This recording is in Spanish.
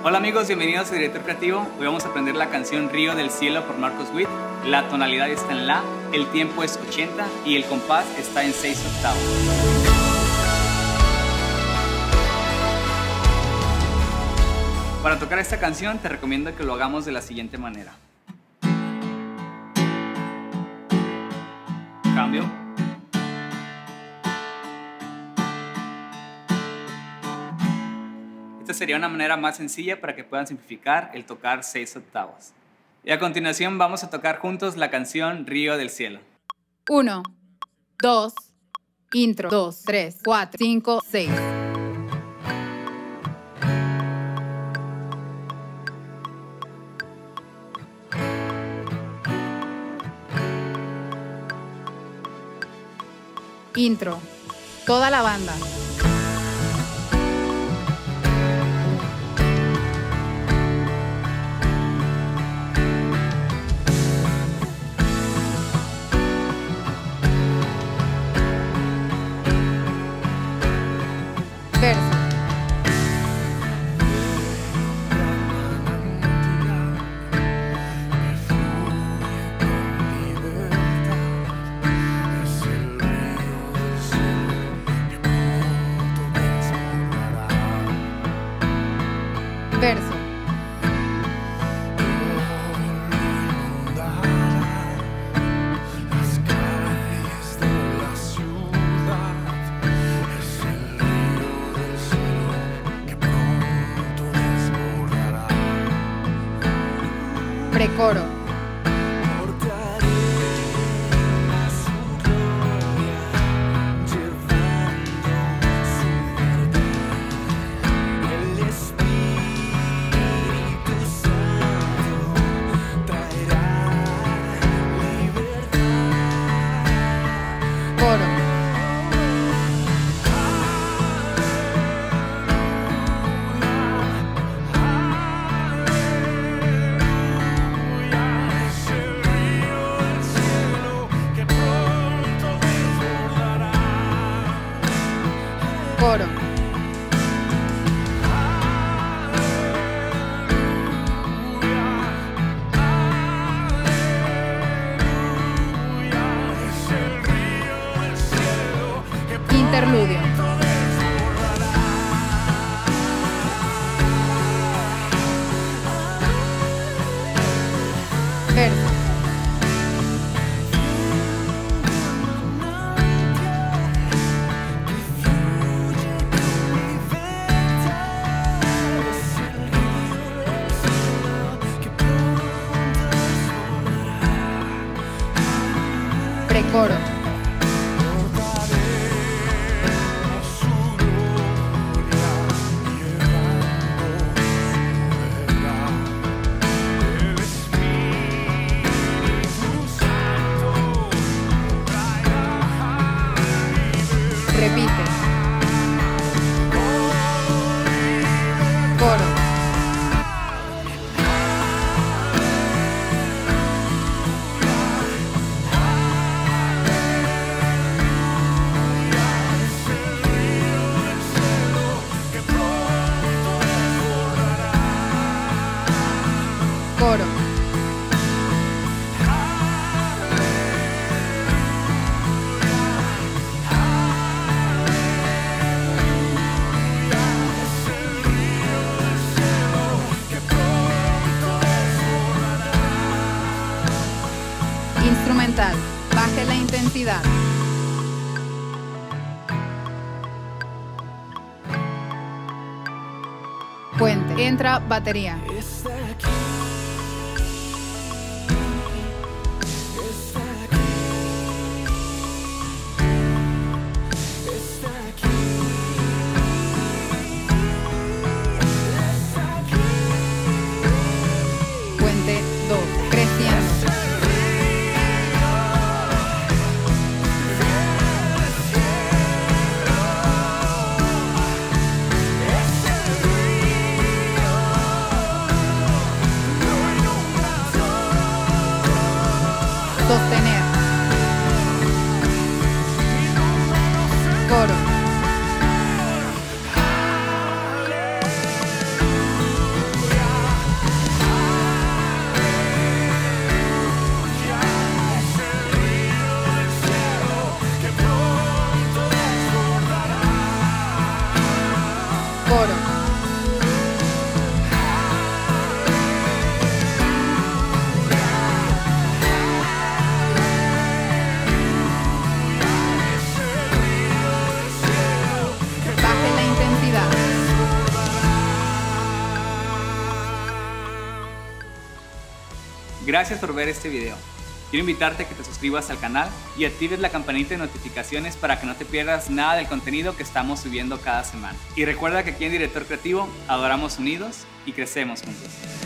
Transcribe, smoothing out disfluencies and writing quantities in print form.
Hola amigos, bienvenidos a Director Creativo. Hoy vamos a aprender la canción Río del Cielo por Marcos Witt. La tonalidad está en La, el tiempo es 80 y el compás está en 6/8. Para tocar esta canción te recomiendo que lo hagamos de la siguiente manera. Cambio. Esta sería una manera más sencilla para que puedan simplificar el tocar 6/8. Y a continuación vamos a tocar juntos la canción Río del Cielo. 1, 2, intro, 2, 3, 4, 5, 6. Intro, toda la banda. Verso. Verso. Precoro. Coro. Coro. Interludio. Verso. Precoro. Repite. Coro. Coro. Instrumental. Baje la intensidad. Puente. Entra batería. Puente 2. Creciendo. Gracias por ver este video. Quiero invitarte a que te suscribas al canal y actives la campanita de notificaciones para que no te pierdas nada del contenido que estamos subiendo cada semana. Y recuerda que aquí en Director Creativo adoramos unidos y crecemos juntos.